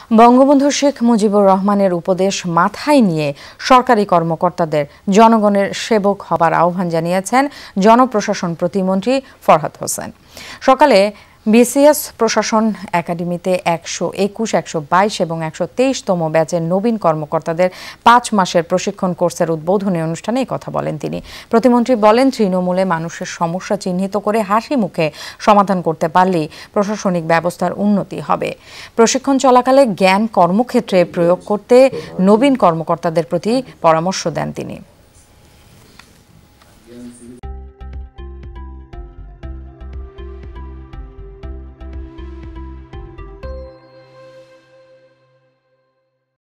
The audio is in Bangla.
বঙ্গবন্ধু শেখ মুজিবুর রহমানের উপদেশ মাথায় নিয়ে সরকারি কর্মকর্তাদের জনগণের সেবক হবার আহ্বান জানিয়েছেন জনপ্রশাসন প্রতিমন্ত্রী ফরহাদ হোসেন। সকালে বিসিএস প্রশাসন একাডেমিতে 121, 122 এবং 123তম ব্যাচের নবীন কর্মকর্তাদের 5 মাসের প্রশিক্ষণ কোর্সের উদ্বোধনী অনুষ্ঠানে এই কথা বলেন তিনি। প্রতিমন্ত্রী বলেন, তৃণমূলে মানুষের সমস্যা চিহ্নিত করে হাসি মুখে সমাধান করতে পারলেই প্রশাসনিক ব্যবস্থার উন্নতি হবে। প্রশিক্ষণ চলাকালে জ্ঞান কর্মক্ষেত্রে প্রয়োগ করতে নবীন কর্মকর্তাদের প্রতি পরামর্শ দেন তিনি।